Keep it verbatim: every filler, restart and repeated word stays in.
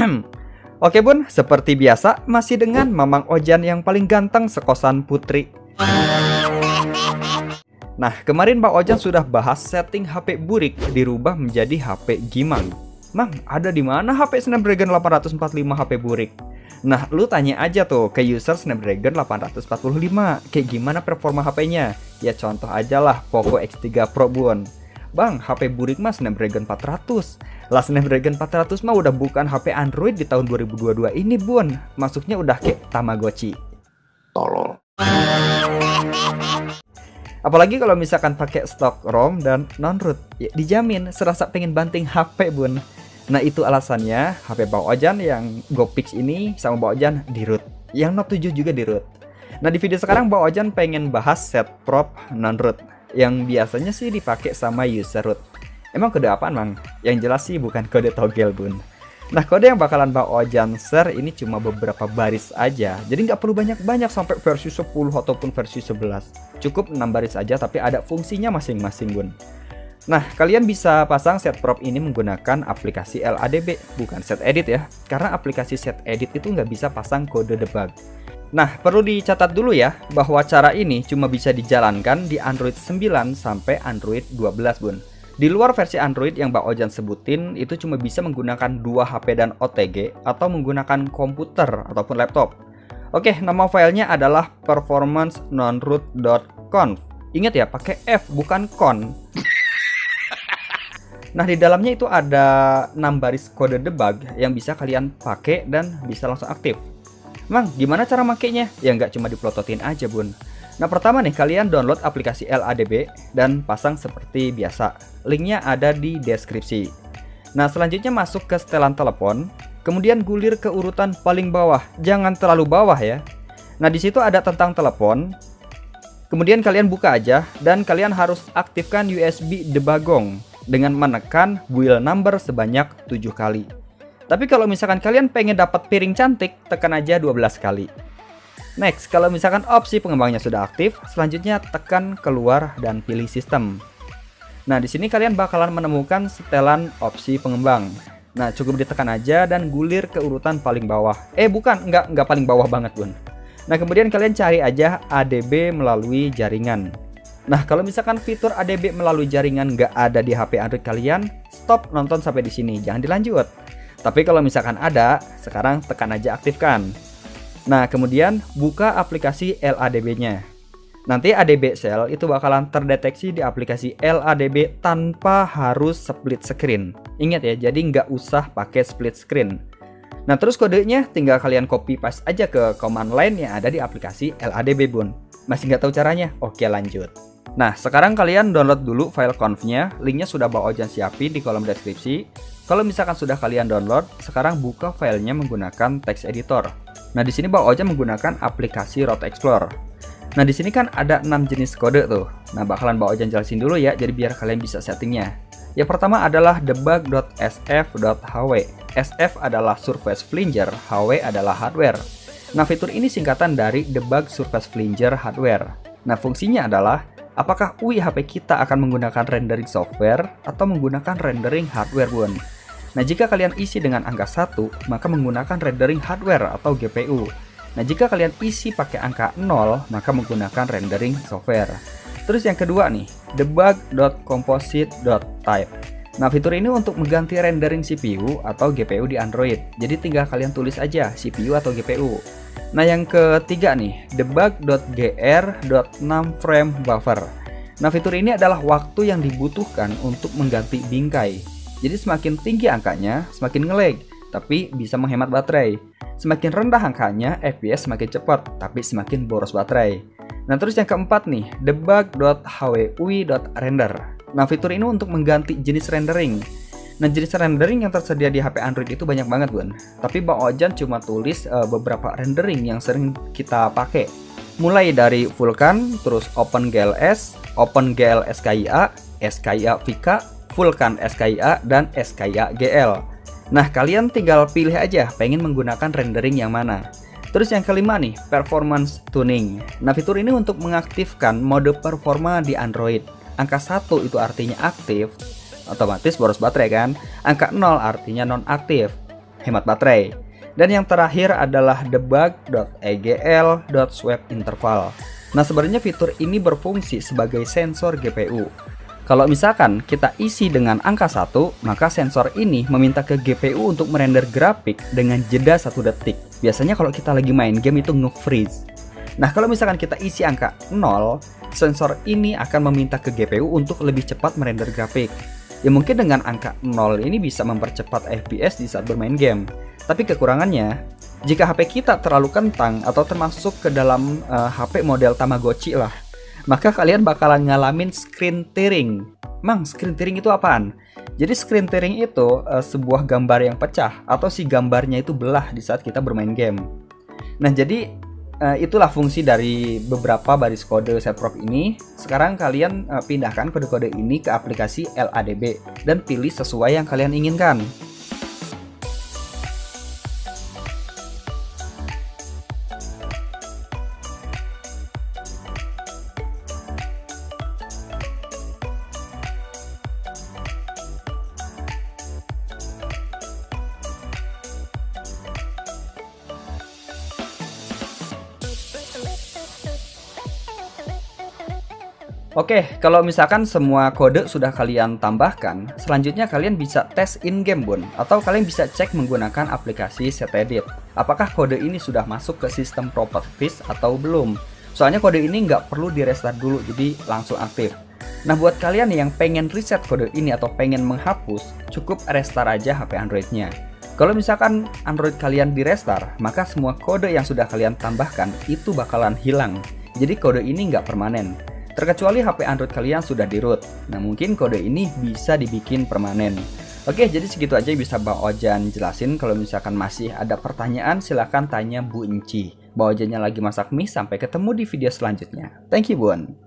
Oke bun, seperti biasa masih dengan Mamang Ojan yang paling ganteng sekosan Putri. Nah, kemarin Mbak Ojan sudah bahas setting H P burik dirubah menjadi H P Gimang. Mang, ada di mana H P Snapdragon delapan ratus empat puluh lima H P burik? Nah, lu tanya aja tuh ke user Snapdragon delapan ratus empat puluh lima, kayak gimana performa H P-nya? Ya contoh aja lah Poco X tiga Pro bun. Bang, H P burik mah Snapdragon empat ratus. Lah Snapdragon empat ratus mah udah bukan H P Android di tahun dua ribu dua puluh dua ini bun. Masuknya udah kayak Tamagotchi. Tolol. Apalagi kalau misalkan pakai stok ROM dan non-root, ya dijamin serasa pengen banting H P bun. Nah itu alasannya H P Mbak Ojan yang GoPix ini sama Mbak Ojan di root. Yang Note tujuh juga di root. Nah di video sekarang Mbak Ojan pengen bahas set prop non-root yang biasanya sih dipakai sama user root. Emang kode apaan mang? Yang jelas sih bukan kode toggle bun. Nah kode yang bakalan Mbak Ojan share ini cuma beberapa baris aja. Jadi nggak perlu banyak-banyak sampai versi sepuluh ataupun versi sebelas. Cukup enam baris aja tapi ada fungsinya masing-masing bun. Nah kalian bisa pasang set prop ini menggunakan aplikasi L A D B, bukan set edit ya. Karena aplikasi set edit itu nggak bisa pasang kode debug. Nah perlu dicatat dulu ya bahwa cara ini cuma bisa dijalankan di Android sembilan sampai Android dua belas bun. Di luar versi Android yang Mbak Ojan sebutin itu cuma bisa menggunakan dua H P dan O T G atau menggunakan komputer ataupun laptop. Oke, nama filenya adalah performance nonroot dot conf. Ingat ya, pakai F bukan con. Nah, di dalamnya itu ada enam baris kode debug yang bisa kalian pakai dan bisa langsung aktif. Mang, gimana cara makainya? Ya nggak cuma diplototin aja bun. Nah pertama nih kalian download aplikasi L A D B dan pasang seperti biasa. Linknya ada di deskripsi. Nah selanjutnya masuk ke setelan telepon, kemudian gulir ke urutan paling bawah. Jangan terlalu bawah ya. Nah di situ ada tentang telepon. Kemudian kalian buka aja dan kalian harus aktifkan U S B debugong dengan menekan wheel number sebanyak tujuh kali. Tapi kalau misalkan kalian pengen dapat piring cantik, tekan aja dua belas kali. Next, kalau misalkan opsi pengembangnya sudah aktif, selanjutnya tekan keluar dan pilih sistem. Nah, di sini kalian bakalan menemukan setelan opsi pengembang. Nah, cukup ditekan aja dan gulir ke urutan paling bawah. Eh, bukan, nggak, nggak paling bawah banget, bun. Nah, kemudian kalian cari aja A D B melalui jaringan. Nah, kalau misalkan fitur A D B melalui jaringan nggak ada di H P Android kalian, stop nonton sampai di sini, jangan dilanjut. Tapi kalau misalkan ada, sekarang tekan aja aktifkan. Nah, kemudian buka aplikasi L A D B-nya. Nanti A D B Cell itu bakalan terdeteksi di aplikasi L A D B tanpa harus split screen. Ingat ya, jadi nggak usah pakai split screen. Nah, terus kodenya tinggal kalian copy paste aja ke command line yang ada di aplikasi L A D B bun. Masih nggak tahu caranya? Oke, lanjut. Nah, sekarang kalian download dulu file conf-nya. Linknya sudah Mbak Ojan siapin di kolom deskripsi. Kalau misalkan sudah kalian download, sekarang buka filenya menggunakan text editor. Nah, di sini Mbak Ojan menggunakan aplikasi Route Explorer. Nah, di sini kan ada enam jenis kode tuh. Nah, bakalan Mbak Ojan jelasin dulu ya, jadi biar kalian bisa settingnya. Yang pertama adalah debug dot s f dot h w. S F adalah Surface Flinger, H W adalah hardware. Nah, fitur ini singkatan dari Debug Surface Flinger Hardware. Nah, fungsinya adalah apakah U I H P kita akan menggunakan rendering software atau menggunakan rendering hardware bun. Nah, jika kalian isi dengan angka satu, maka menggunakan rendering hardware atau G P U. Nah, jika kalian isi pakai angka nol, maka menggunakan rendering software. Terus yang kedua nih, debug dot composite dot type. Nah, fitur ini untuk mengganti rendering C P U atau G P U di Android. Jadi tinggal kalian tulis aja C P U atau G P U. Nah, yang ketiga nih, debug dot g r dot enam frame buffer. Nah, fitur ini adalah waktu yang dibutuhkan untuk mengganti bingkai. Jadi semakin tinggi angkanya, semakin nge-lag, tapi bisa menghemat baterai. Semakin rendah angkanya, F P S semakin cepat, tapi semakin boros baterai. Nah, terus yang keempat nih, debug dot h w u i dot render. Nah, fitur ini untuk mengganti jenis rendering. Nah, jenis rendering yang tersedia di H P Android itu banyak banget bun. Tapi Mbak Ojan cuma tulis uh, beberapa rendering yang sering kita pakai. Mulai dari Vulkan, terus OpenGLS, OpenGL S K I A, S K I A Vika, Vulkan S K I A, dan S K I A G L. Nah, kalian tinggal pilih aja pengen menggunakan rendering yang mana. Terus yang kelima nih, performance tuning. Nah, fitur ini untuk mengaktifkan mode performa di Android. Angka satu itu artinya aktif, otomatis boros baterai kan. Angka nol artinya non-aktif. hemat baterai. Dan yang terakhir adalah debug.egl.swappinterval. Nah, sebenarnya fitur ini berfungsi sebagai sensor G P U. Kalau misalkan kita isi dengan angka satu, maka sensor ini meminta ke G P U untuk merender grafik dengan jeda satu detik. Biasanya kalau kita lagi main game itu nge-freeze. Nah, kalau misalkan kita isi angka nol, sensor ini akan meminta ke G P U untuk lebih cepat merender grafik. Ya mungkin dengan angka nol ini bisa mempercepat F P S di saat bermain game. Tapi kekurangannya, jika H P kita terlalu kentang atau termasuk ke dalam uh, H P model Tamagotchi lah, maka kalian bakalan ngalamin screen tearing. Mang, screen tearing itu apaan? Jadi screen tearing itu uh, sebuah gambar yang pecah atau si gambarnya itu belah di saat kita bermain game. Nah, jadi uh, itulah fungsi dari beberapa baris kode setprop ini. Sekarang kalian uh, pindahkan kode-kode ini ke aplikasi L A D B dan pilih sesuai yang kalian inginkan. Oke, kalau misalkan semua kode sudah kalian tambahkan, selanjutnya kalian bisa tes in-game bun, atau kalian bisa cek menggunakan aplikasi setedit. Apakah kode ini sudah masuk ke sistem properties atau belum? Soalnya kode ini nggak perlu di restart dulu, jadi langsung aktif. Nah, buat kalian yang pengen reset kode ini atau pengen menghapus, cukup restart aja H P Androidnya. Kalau misalkan Android kalian di restart, maka semua kode yang sudah kalian tambahkan itu bakalan hilang. Jadi kode ini nggak permanen. Terkecuali H P Android kalian sudah di root. Nah, mungkin kode ini bisa dibikin permanen. Oke, jadi segitu aja yang bisa Bang Ojan jelasin. Kalau misalkan masih ada pertanyaan, silahkan tanya Bu Enci. Bang Ojannya lagi masak mie. Sampai ketemu di video selanjutnya. Thank you, Bun.